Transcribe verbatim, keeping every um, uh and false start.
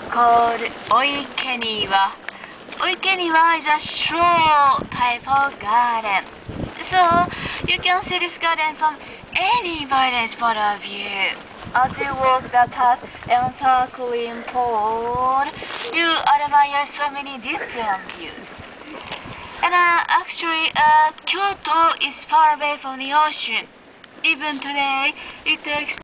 called Oikeniwa. Oikeniwa is a straw type of garden. So you can see this garden from anybody's point of view. As you walk the path and circling pond, you admire so many different views. And uh, actually, uh, Kyoto is far away from the ocean. Even today, it takes